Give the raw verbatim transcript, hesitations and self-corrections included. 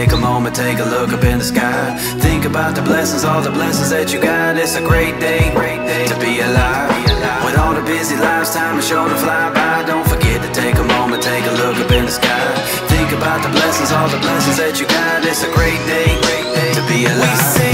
take a moment, take a look up in the sky. Think about the blessings, all the blessings that you got. It's a great day, great day to be alive. With all the busy lives, time is sure to fly by. Don't forget to take a moment, take a look up in the sky. Think about the blessings, all the blessings that you got. It's a great day, great day to be alive. We say